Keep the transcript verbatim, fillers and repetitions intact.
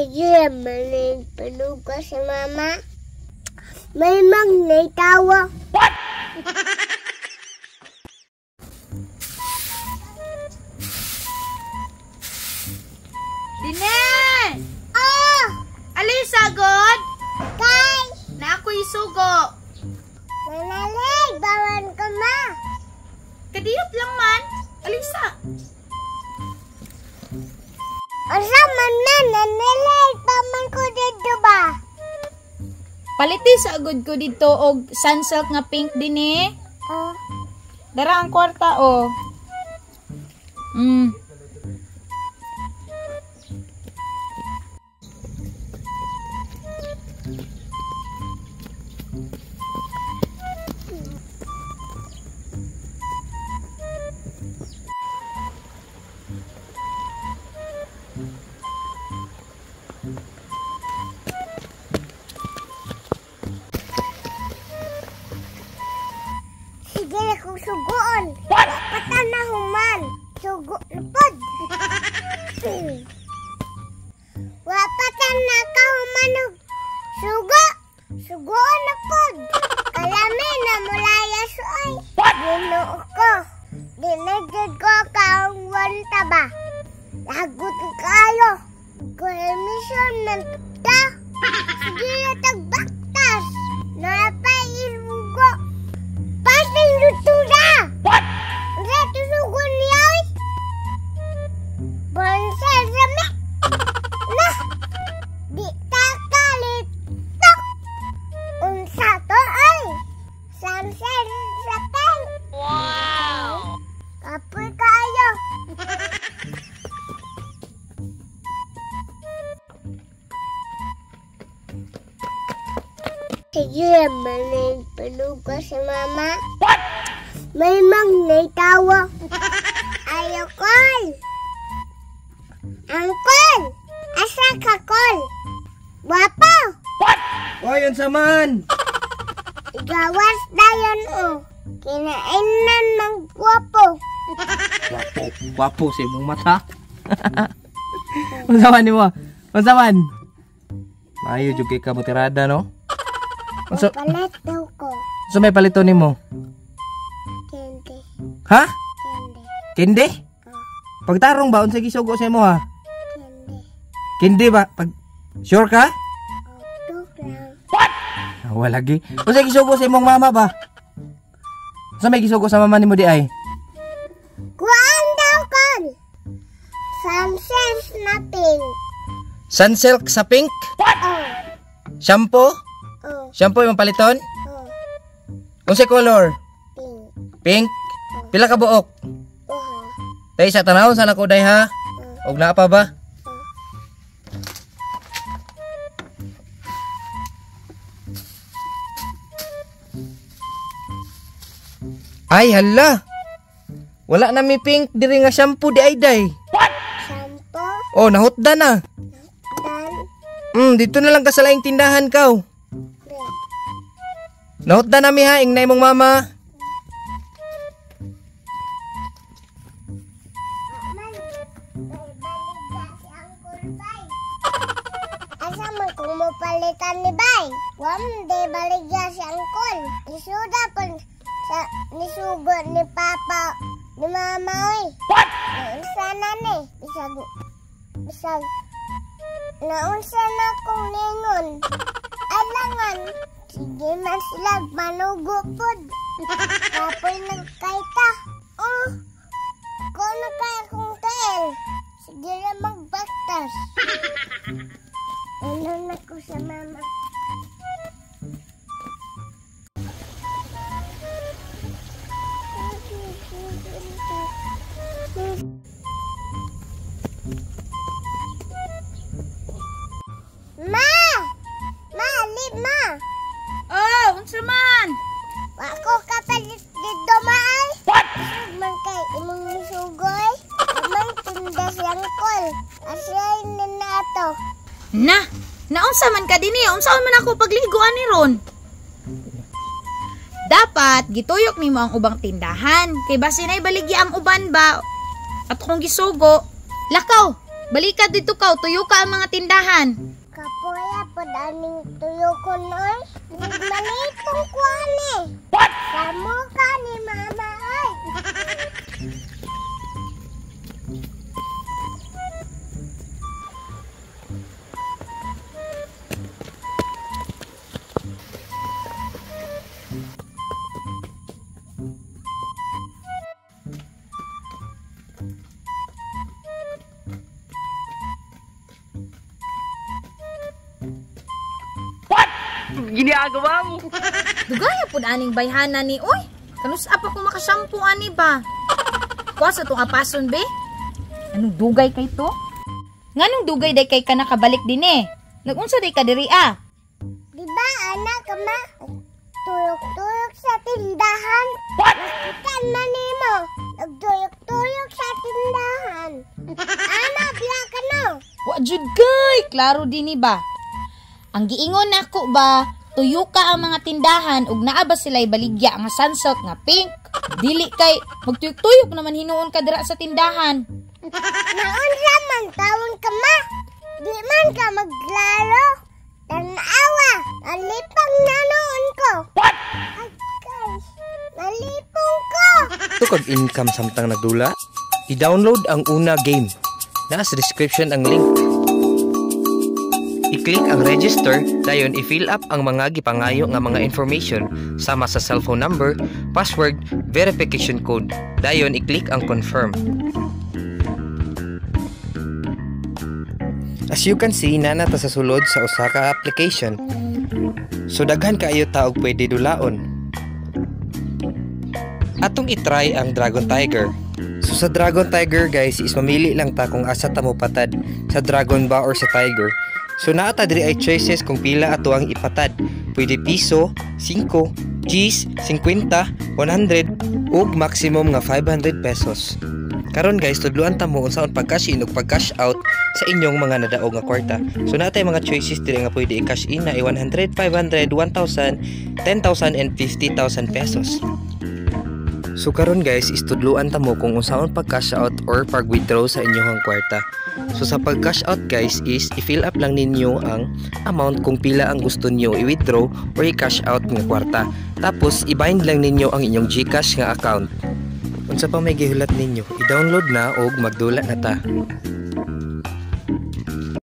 Sige, manig panuga si mama. May magnay tawa. What? Dine! Oh! Alisa, God? Kay! Na ako'y sugo. Manalig, bawan ka ma. Kadiyot lang man. Alisa. Asa man na, nanalig, baman ko dito ba? Paliti sa agod ko dito og sunsilk nga pink din eh. Oh. Dara ang kwarta oh. Mm. Sige na kong sugoon. Patan na human. Sugo na pod. Wapatan na ka human. Sugo. Sugoon na pod. Kalami na mulaya suay. Binuo ko. Dinagdag ko kaungwan taba. Lagot kayo. Permission ng ta. Sige na tagbaktas. Napay irugo. Pasting lutura! What? Reto sugon niya! Bonsai rame! Nah! Di takalit! Tok! Unsa to ay! Samsel sa peng! Wow! Kapoy kayo! Sige, manig panuga si mama. What? May magnay tawa. Ayaw, Kol. Angkol! Asa ka, Kol? Wapo! What? O, yun saman! Igawas na yun, oh. Kinainan ng guwapo. Wapo, wapo si mong mata. Masaman ni mo? Masaman? Mayo juga ka mo tirada, no? So, Palit daw ko. so may palito ni mo? Kendi. Ha? Kendi. Kindi? Oh, Pagtarong ba? Unsa gisugo sa imo ha? kendi. Kindi ba? Pag... Sure ka? Oh, tuk lang. Ah, wala lagi. Unsa gisugo sa imong mama ba? Unsa may gisugo sa mama nimo di ay? Kuhaan daw, Kol. Sunset na pink. Sunsilk sa pink? Oh, Shampoo? oh, Shampoo imong paliton? oh. Unsa color? Pink. Pink? Pila ka buok? Uha. Tay sa tanawon sa nako day ha? Og naa pa ba? Ay hala. Wala na mi pink diri nga shampoo di ay day. Shampoo. Oh, nahutda na. Dan. Hmm, dito na lang ka sa laing tindahan kaw. Red. Nahutda na mi ha, ing na imong mama. Asa man kung mapalitan ni Bay? Wam de baligya si Angkol. Isuda pa sa nisugo ni Papa ni Mama oy. What? Naunsa na ni? Bisag bisag naunsa na kong ningon. Alangan. Sige man sila manugo pod. Kapoy nagkaita. Oh. Ko na kaya kong tail. Sige na magbaktas. Ano na ko sa mama. Ma! Ma, alip ma! Oh, unsa man? Wako kapalit dito maay. What? Man kay imong sugoy. Man tinda siyang kol. Asay na nato. Na, naunsa man ka dinhi? Unsa man ako pagliguan ni ron? Dapat gituyok nimo ang ubang tindahan kay basi nay baligya ang uban ba at kung gisugo, lakaw. Balikat dito ka, tuyo ka ang mga tindahan. Kapoya po daning tuyo ko noy. Nagmalitong ko ani. What? Samo ka ni mama ay. Ginagawa mo. Dugaya pud aning bayhana ni oy. Kanus apa ko makasampu ani ba? Kuha sa tong apason be. Anong dugay kay to? Nganong dugay day kay ka nakabalik din eh? Nagunsa day ka diri ah? Di ba anak ka ma? Tuyok-tuyok sa tindahan. What? Nakita na nimo. Nagtuyok-tuyok sa tindahan. Ana, biya ka no. Wa jud kay, klaro din ni ba? Ang giingon nako ba, tuyo ka ang mga tindahan ug naa ba sila'y baligya nga sunsilk nga pink? Dili kay magtuyok-tuyok naman hinuon ka dira sa tindahan. Naunsa man tawon ka ma? Di man ka maglaro. Tanawa, nalipang na noon ko. What? Ay guys, nalipong ko. Ito kag income samtang nagdula. I-download ang una game. Nasa description ang link. I-click ang register, dayon i-fill up ang mga gipangayo nga mga information sama sa cellphone number, password, verification code. Dayon i-click ang confirm. As you can see, nana ta sa sulod sa usa ka application. So daghan kaayo taog pwede dulaon. Atong i-try ang Dragon Tiger. So sa Dragon Tiger guys, is mamili lang ta kung asa ta mo patad, sa Dragon ba or sa Tiger. So naa ta diri ay choices kung pila ato ang ipatad. Pwede piso, singko, Gs, fifty, one hundred ug maximum nga five hundred pesos. Karon guys, tudluan ta mo unsaon pag-cash in ug pag-cash out sa inyong mga nadaog nga kwarta. So natay mga choices diri nga pwede i-cash in na ay one hundred, five hundred, one thousand, ten thousand and fifty thousand pesos. So karon guys, istudluan ta mo kung unsaon pag-cash out or pag-withdraw sa inyong kwarta. So sa pag-cash out guys is i-fill up lang ninyo ang amount kung pila ang gusto niyo i-withdraw or i-cash out nga kwarta. Tapos i-bind lang ninyo ang inyong GCash nga account. Unsa pa may gihulat ninyo, i-download na og magdula na ta.